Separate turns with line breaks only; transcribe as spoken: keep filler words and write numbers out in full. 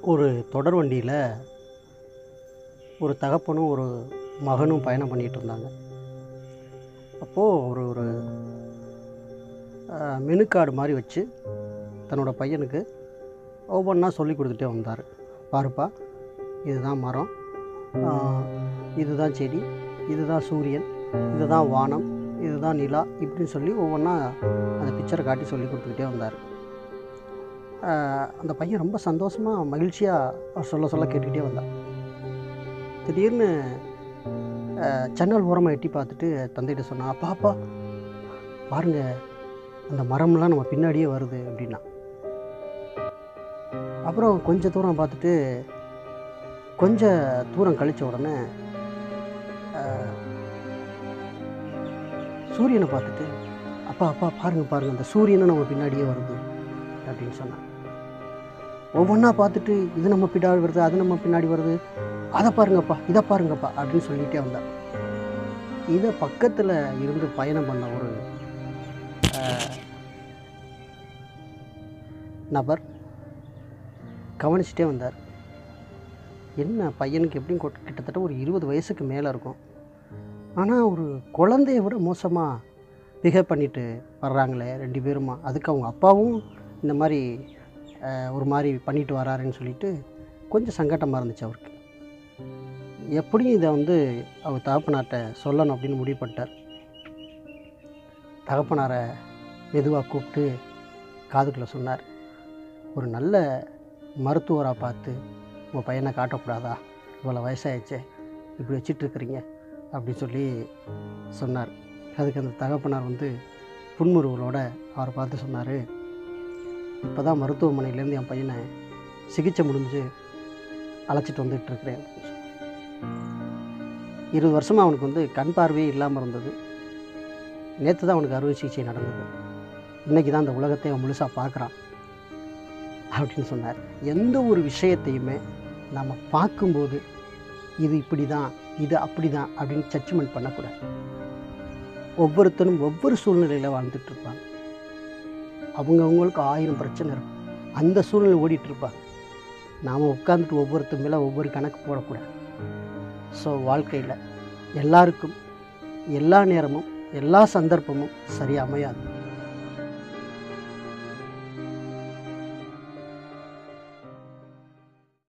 ஒரு தொடர் வண்டியில் ஒரு தகப்பனும் ஒரு மகனும் பயணம் பண்ணிகிட்டு இருந்தாங்க. அப்போது ஒரு ஒரு மெனு கார்டு மாதிரி வச்சு தன்னோட பையனுக்கு ஒவ்வொன்றா சொல்லி கொடுத்துட்டே வந்தார். பாருப்பா, இதுதான் மரம், இதுதான் செடி, இதுதான் சூரியன், இதுதான் வானம், இதுதான் நிலா, இப்படின்னு சொல்லி ஒவ்வொன்றா அந்த பிக்சரை காட்டி சொல்லி கொடுத்துக்கிட்டே வந்தார். அந்த பையன் ரொம்ப சந்தோஷமாக மகிழ்ச்சியாக சொல்ல சொல்ல கேட்டுக்கிட்டே வந்தான். திடீர்னு ஜன்னல் ஓரமாக எட்டி பார்த்துட்டு தந்தைகிட்ட சொன்னான், அப்பா அப்பா பாருங்கள், அந்த மரம்லாம் நம்ம பின்னாடியே வருது அப்படின்னா. அப்புறம் கொஞ்சம் தூரம் பார்த்துட்டு கொஞ்சம் தூரம் கழித்த உடனே சூரியனை பார்த்துட்டு, அப்பா அப்பா பாருங்கள் பாருங்கள், அந்த சூரியனும் நம்ம பின்னாடியே வருது அப்படின்னு சொன்னான். ஒவ்வொன்றா பார்த்துட்டு இது நம்ம பின்னாடி வருது, அது நம்ம பின்னாடி வருது, அதை பாருங்கப்பா, இதை பாருங்கப்பா அப்படின்னு சொல்லிகிட்டே வந்தான். இதை பக்கத்தில் இருந்து பயணம் பண்ண ஒரு நபர் கவனிச்சிட்டே வந்தார். என்ன பையனுக்கு எப்படியும் கிட்டத்தட்ட ஒரு இருபது வயசுக்கு மேலே இருக்கும், ஆனால் ஒரு குழந்தைய விட மோசமாக பிஹேவ் பண்ணிட்டு வர்றாங்களே ரெண்டு பேருமா, அதுக்கு அவங்க அப்பாவும் இந்த மாதிரி ஒரு மாதிரி பண்ணிட்டு வராருன்னு சொல்லிட்டு கொஞ்சம் சங்கட்டமாக இருந்துச்சு அவருக்கு. எப்படியும் இதை வந்து அவர் தகப்பனார்ட்ட சொல்லணும் அப்படின்னு முடிவு பண்ணிட்டார். தகப்பனாரை மெதுவாக கூப்பிட்டு காதுக்குள்ளே சொன்னார், ஒரு நல்ல மருத்துவராக பார்த்து உங்கள் பையனை காட்டக்கூடாதா, இவ்வளோ வயசாகிடுச்சே இப்படி வச்சிட்ருக்குறீங்க அப்படின்னு சொல்லி சொன்னார். அதுக்கு அந்த தகப்பனார் வந்து புன்முறுவலோடு அவரை பார்த்து சொன்னார், இப்போ தான் மருத்துவமனையிலேருந்து என் பையனை சிகிச்சை முடிஞ்சு அழைச்சிட்டு வந்துட்டுருக்கிறேன். இருபது வருஷமாக அவனுக்கு வந்து கண் பார்வையே இல்லாமல் இருந்தது. நேற்று தான் அவனுக்கு அறுவை சிகிச்சை நடந்தது. இன்றைக்கி தான் அந்த உலகத்தை அவன் முழுசாக பார்க்குறான் அப்படின்னு சொன்னார். எந்த ஒரு விஷயத்தையுமே நம்ம பார்க்கும்போது இது இப்படி தான், இது அப்படி தான் அப்படின்னு ஜட்ஜ்மெண்ட் பண்ணக்கூடாது. ஒவ்வொருத்தரும் ஒவ்வொரு சூழ்நிலையில் வாழ்ந்துட்டுருப்பாங்க. அவங்கவுங்களுக்கு ஆயிரம் பிரச்சனை இருக்கும், அந்த சூழ்நிலை ஓடிட்டுருப்பாங்க. நாம் உட்காந்துட்டு ஒவ்வொருத்தர் மேலே ஒவ்வொரு கணக்கு போடக்கூடாது. ஸோ வாழ்க்கையில் எல்லாருக்கும் எல்லா நேரமும் எல்லா சந்தர்ப்பமும் சரியாக அமையாது.